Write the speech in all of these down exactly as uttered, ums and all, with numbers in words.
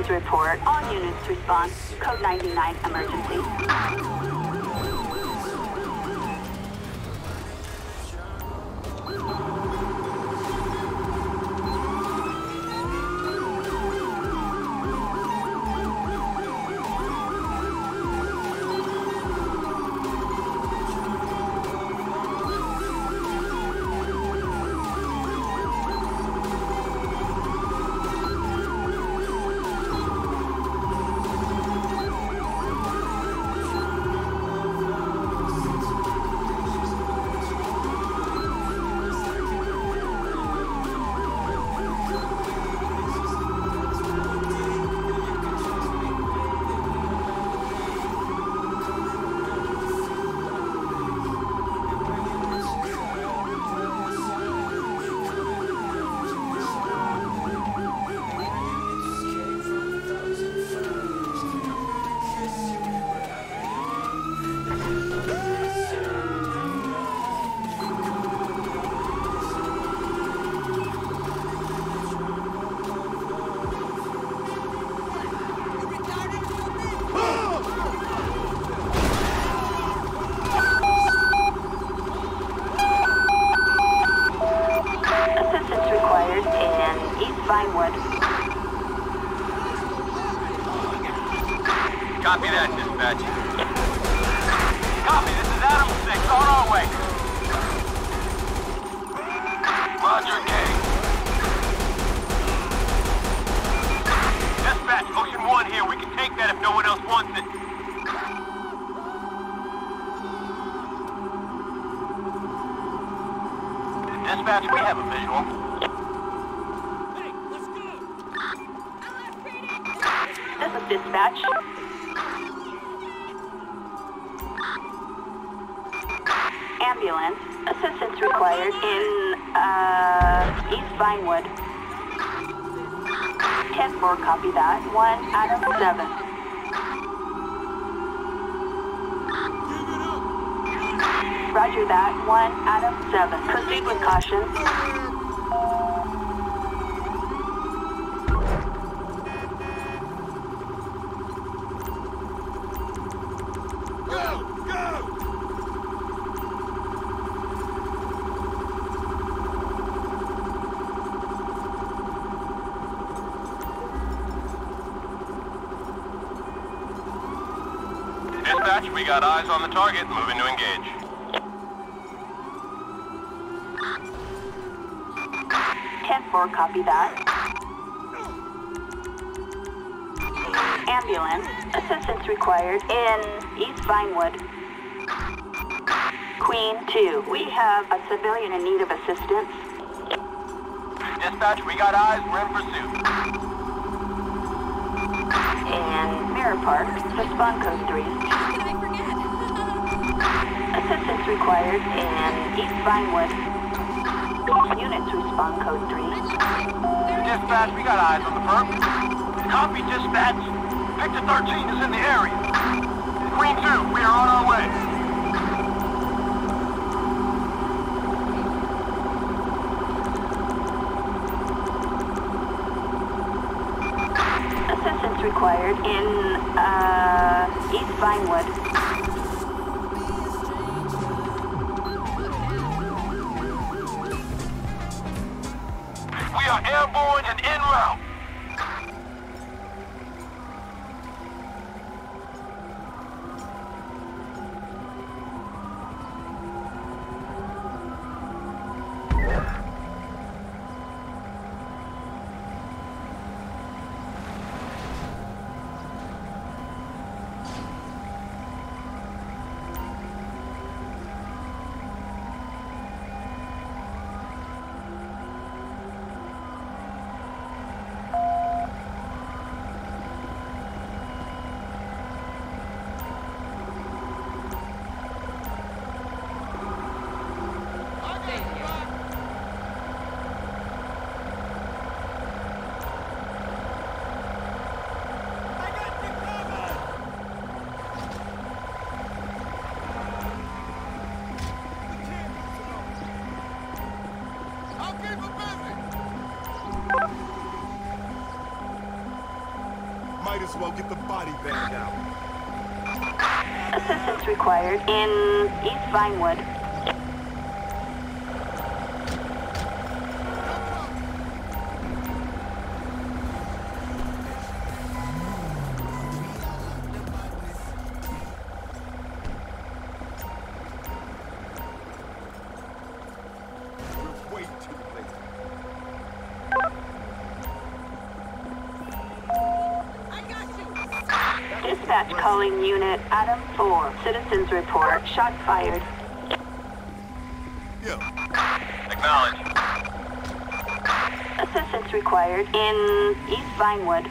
Assistance report. All units respond. Code ninety-nine emergency. Copy that, dispatch. Copy, this is Adam six, on our way. Roger, gang. Dispatch, Ocean one here. We can take that if no one else wants it. Dispatch, we have a visual. Hey, let's go! This is dispatch. Ambulance. Assistance required in, uh, East Vinewood. ten four, copy that. one Adam seven. Roger that. one Adam seven. Proceed with caution. Dispatch, we got eyes on the target, moving to engage. ten four, copy that. Ambulance. Assistance required in East Vinewood. Queen two, we have a civilian in need of assistance. Dispatch, we got eyes, we're in pursuit. And Mirror Park, respond code three. How can I forget? Assistance required in East Vinewood. Units respond code three. Dispatch, we got eyes on the perp. Copy, dispatch. Victor thirteen is in the area. Queen two, we are on our way. Assistance required in, uh, East Vinewood. We are airborne and en route. as well get the body bag out. Assistance required in East Vinewood. We're way too late. I got you. Dispatch calling unit Adam four. Citizens report. Shot fired. Yeah. Acknowledge. Assistance required in East Vinewood.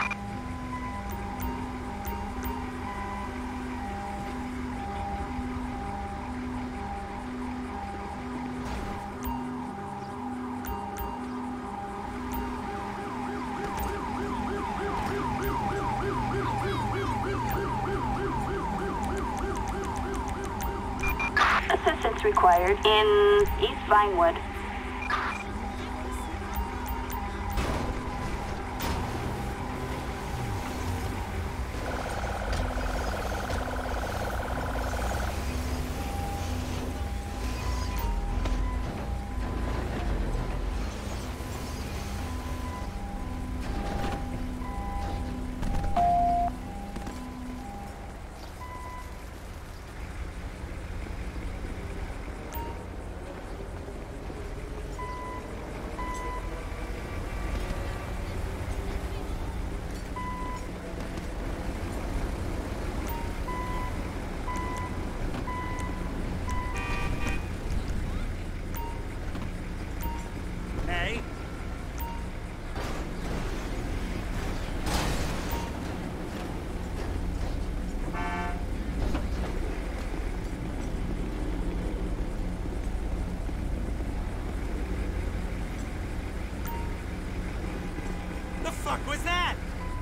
Assistance required in East Vinewood. Hey. The fuck was that?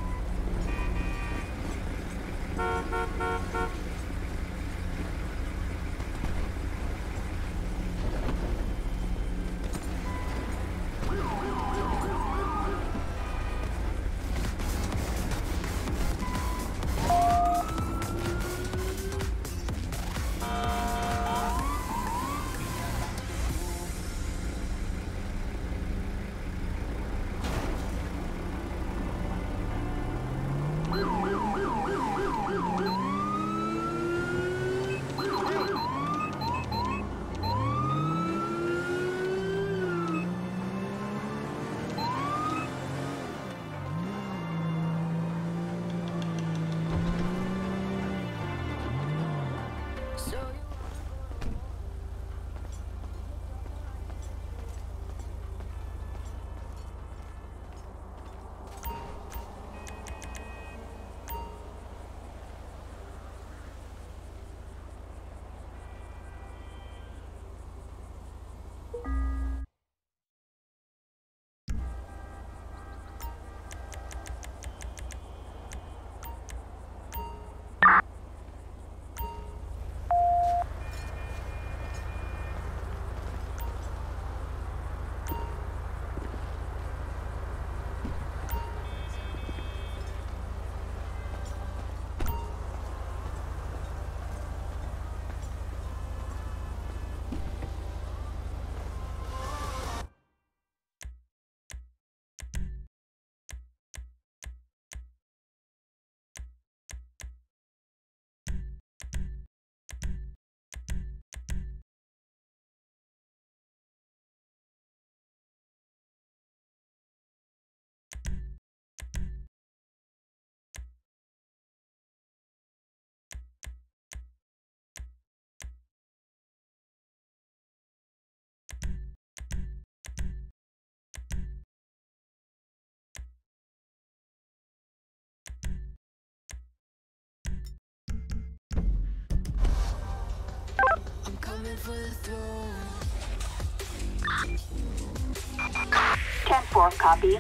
ten four, copy.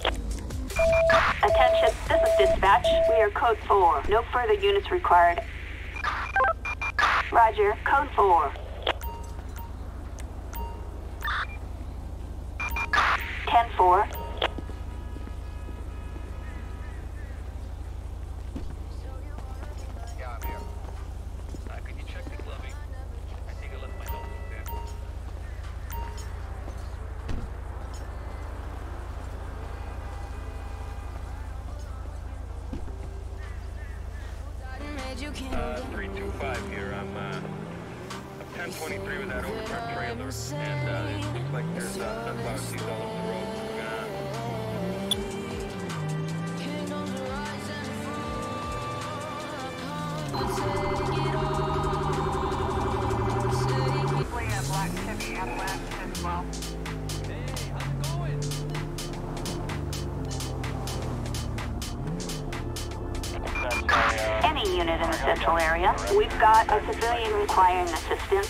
Attention, this is dispatch. We are code four. No further units required. Roger, code four. ten four. Uh, three two five here. I'm, uh, ten twenty-three with that overturned trailer, and uh, it looks like there's uh, sunflower seeds all over the road. We're gonna... We have Black Chevy Avalanche as well. Hey, how's it going? Any unit in the central area. We've got a civilian requiring assistance.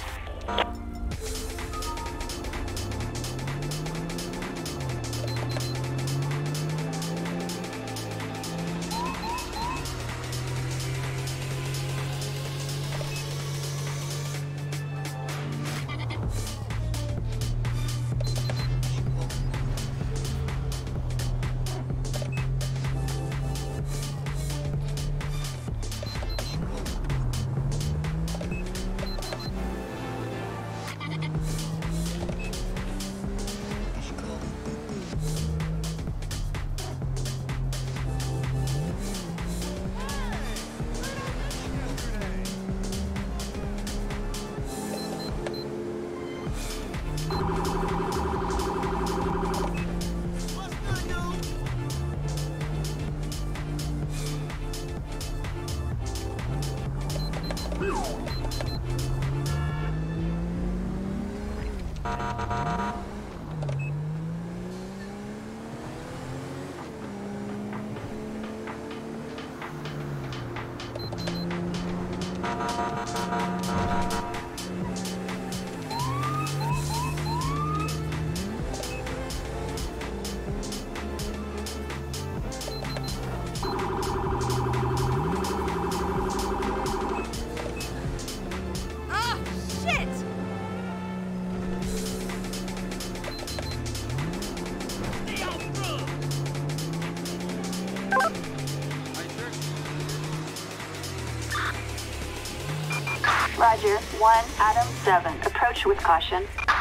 Roger, one, Adam, seven. Approach with caution.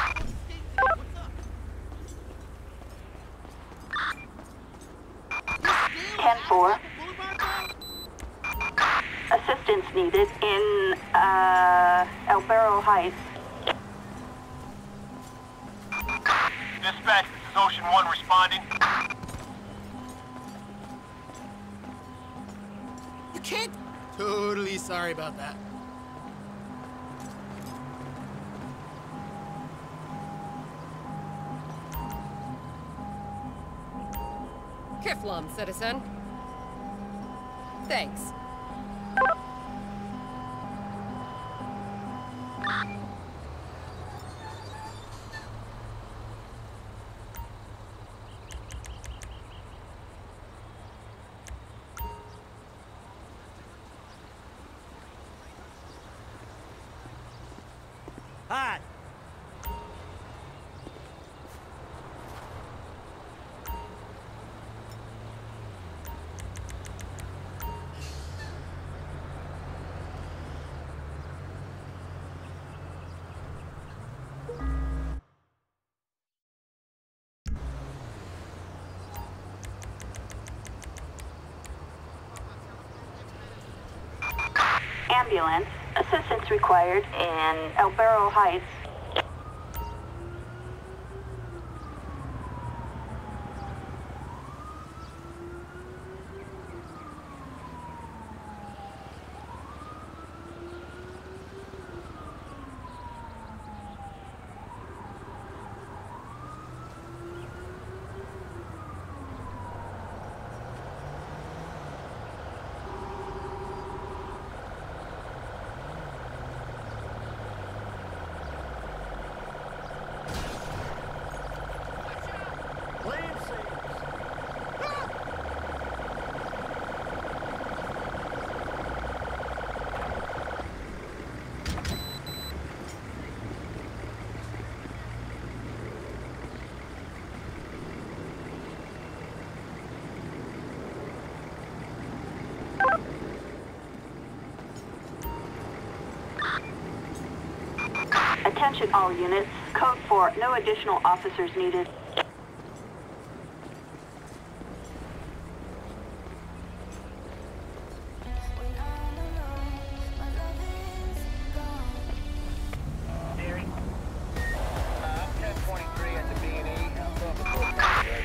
ten four. Assistance needed in, uh, El Barro Heights. Dispatch, this is Ocean one responding. You can't... Totally sorry about that. Kiflom, citizen. Thanks. Hi. Ambulance. Assistance required in El Barro Heights. Attention all units. Code four, no additional officers needed.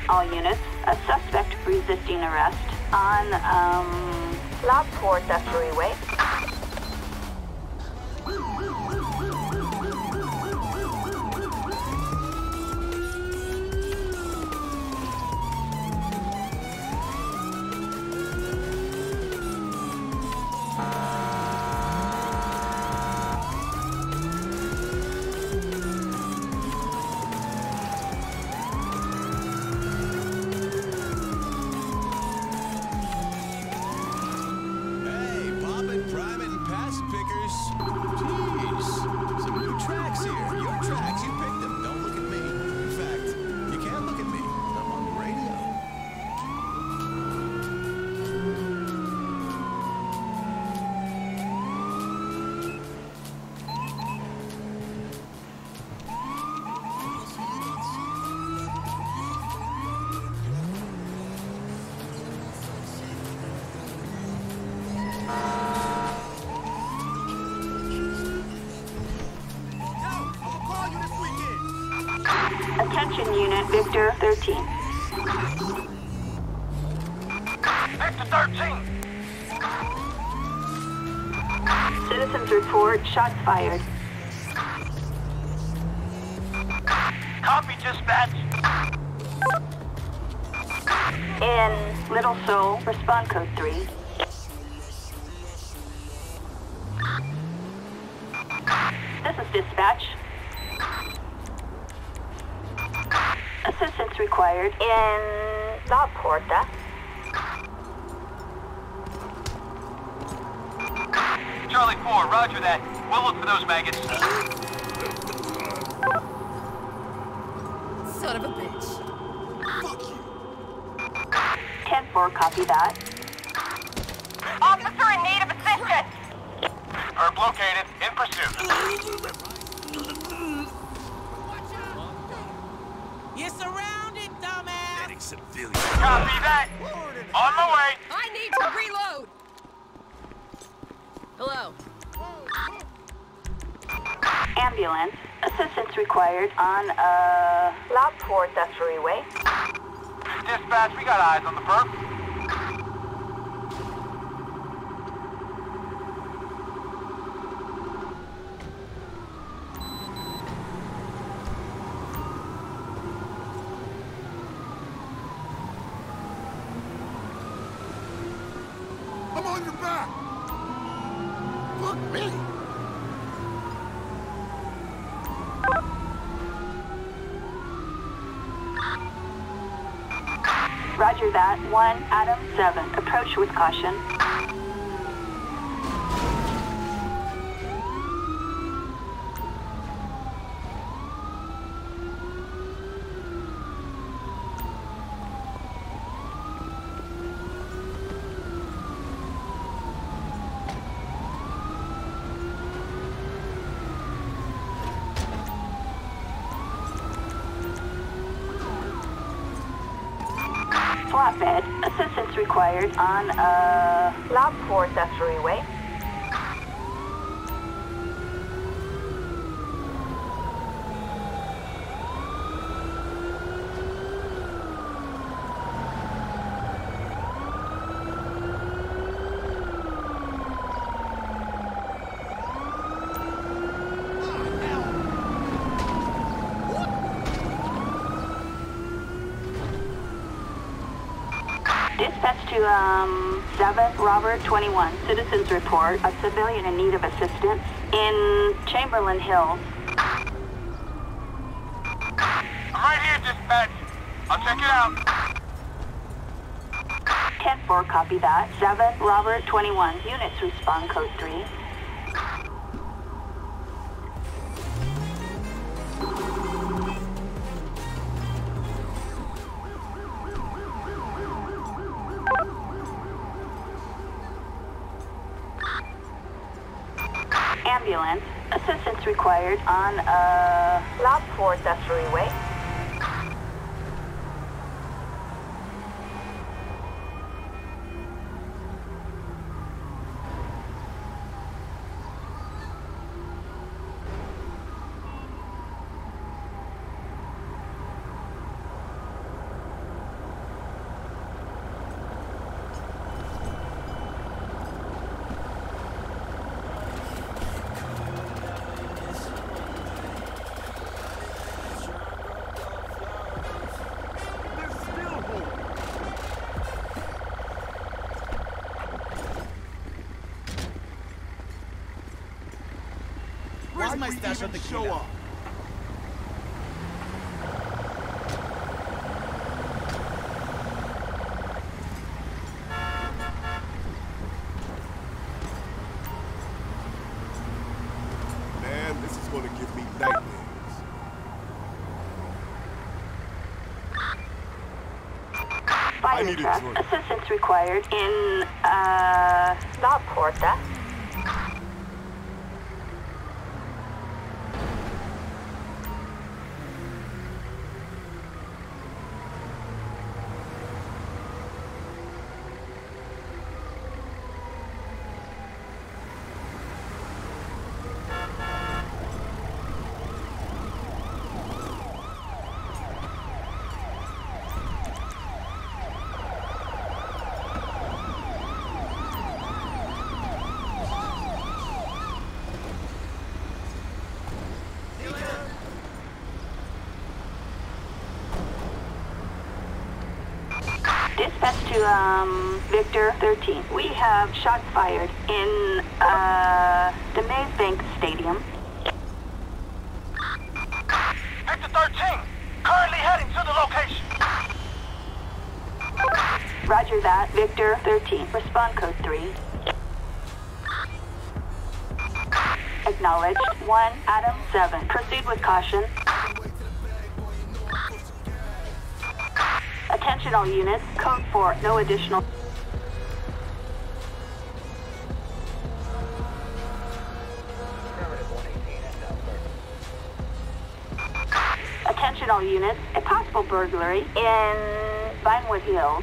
All units, a suspect resisting arrest on, um, Lockport, that's freeway. Attention unit, Victor thirteen. Victor thirteen! Citizens report, shots fired. Copy, dispatch. In Little Seoul, respond code three. This is dispatch. Assistance required in La Porta. Charlie four, roger that. We'll look for those maggots. Son of a bitch. Fuck you. ten four, copy that. Officer in need of assistance. Herb located, in pursuit. You're surrounded, dumbass! Civilian. Copy that. On my way. I need to reload. Hello. Ambulance. Assistance required on, uh, La Porta freeway. Dispatch, we got eyes on the perp. I'm on your back. Fuck me. Roger that. One, Adam seven. Approach with caution. Flatbed. Assistance required on, uh, La Porta freeway. Dispatch to, um, seven, Robert twenty-one. Citizens report a civilian in need of assistance in Chamberlain Hills. I'm right here, dispatch. I'll check it out. ten four, copy that. seven, Robert twenty-one. Units respond code three. Ambulance. Assistance required on, uh, La Porta freeway. Where's Why'd my we stash even of the show kilo? up? Man, this is gonna give me nightmares. I need a Fire truck. drink. Assistance required in, uh, La Porta. Dispatch to, um, Victor thirteen. We have shots fired in, uh, the Maze Bank Stadium. Victor thirteen, currently heading to the location. Roger that, Victor thirteen. Respond code three. Acknowledged. one, Adam seven. Proceed with caution. Attention all units. Code four. No additional. Attention all units. A possible burglary in Vinewood Hills.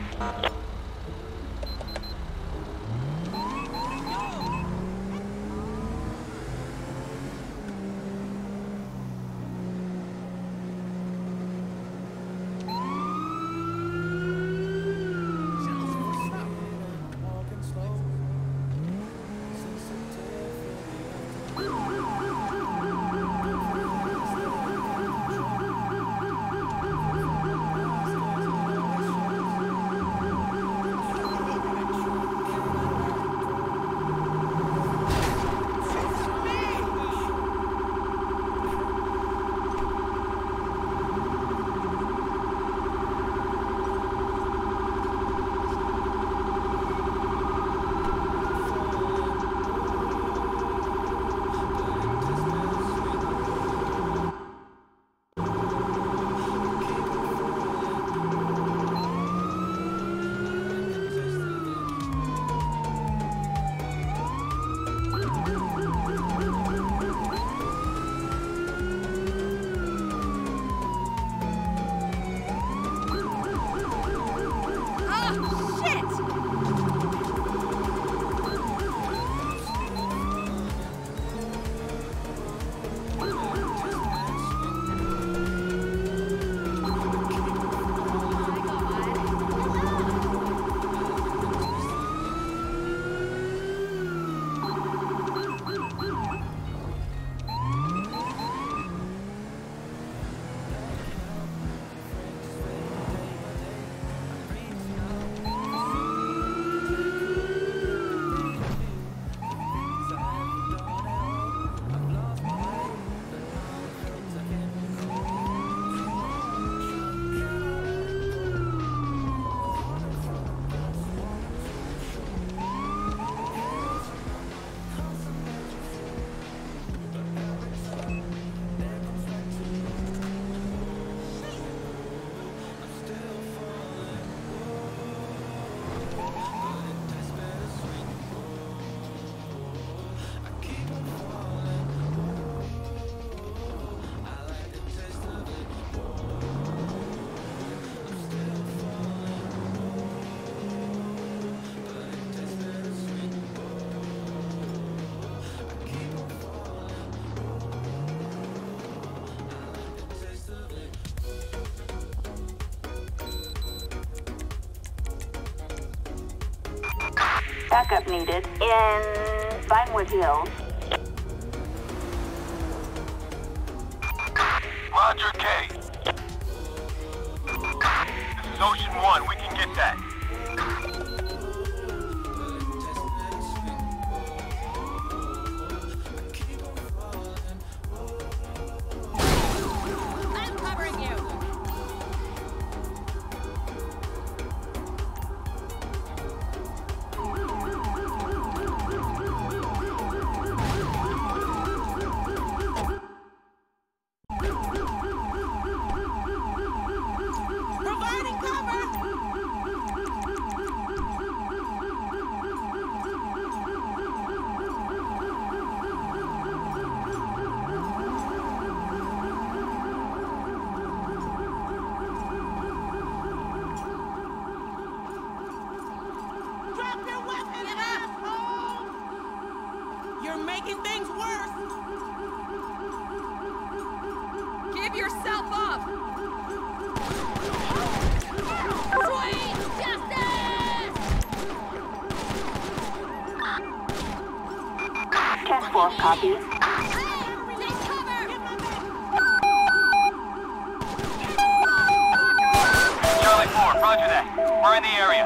Backup needed in Vinewood Hills. Roger, K. This is Ocean One. We can get that. yourself up! Sweet justice! ten four, copy. Hey, take cover! Charlie four, roger that. We're in the area.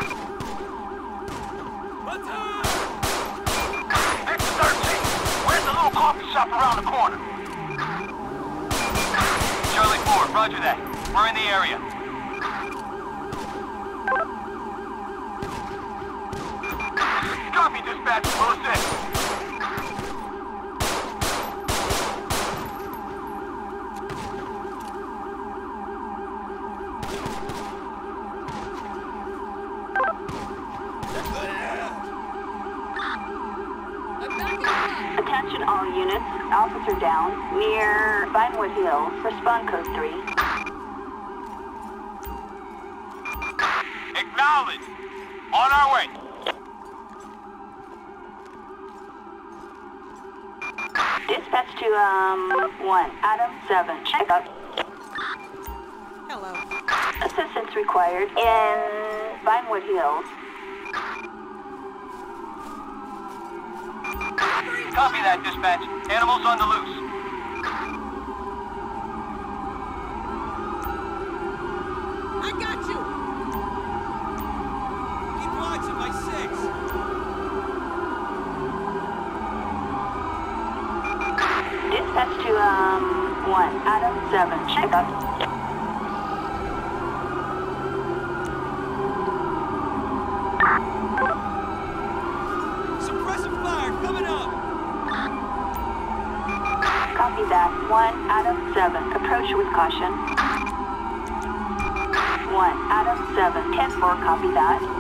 Victor thirteen, where's the little coffee shop around the corner? Charlie four, roger that. We're in the area. Copy, dispatch, close in. Attention all units. Officer down near Vinewood Hills. Respond code three. Acknowledge. On our way. Dispatch to, um, one. Adam seven. Check up. Hello. Assistance required in Vinewood Hills. Copy that, dispatch. Animals on the loose. I got you! Keep watching my six. Dispatch to, um, one. Adam seven. Check up. Suppressive fire coming up! Copy that. One. Adam seven. Approach with caution. One. Adam seven. ten four. Copy that.